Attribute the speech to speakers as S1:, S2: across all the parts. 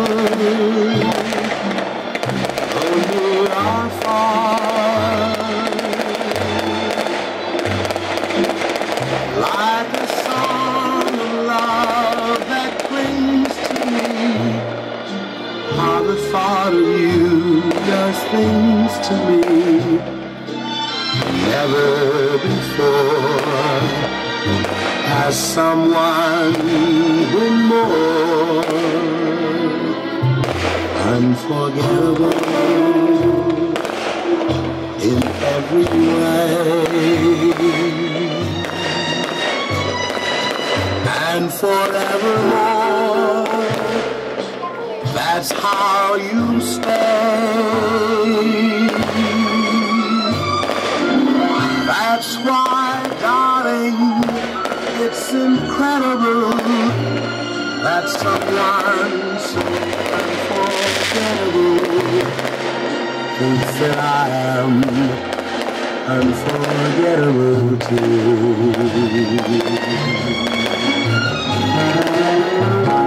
S1: though you are far, like a song of love that clings to me. How the thought of you does things to me. Never before has someone been more unforgettable in every way, and forevermore. That's how you stay. That's why, darling, it's incredible that someone so unforgettable thinks that I am unforgettable too.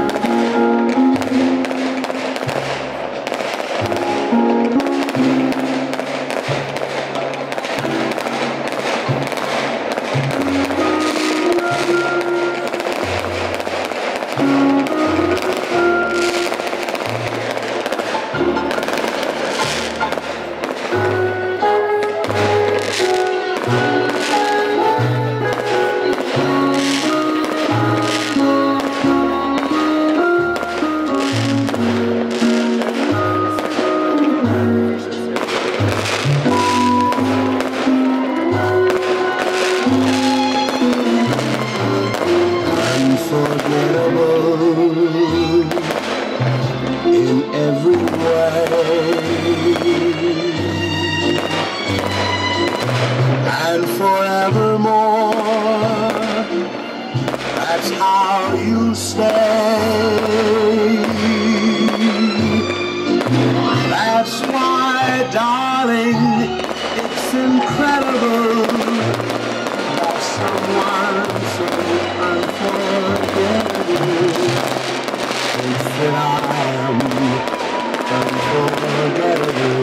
S1: In every way, and forevermore. That's how you stay. That's why, darling, it's incredible that someone so unforgettable thinks that I am unforgettable.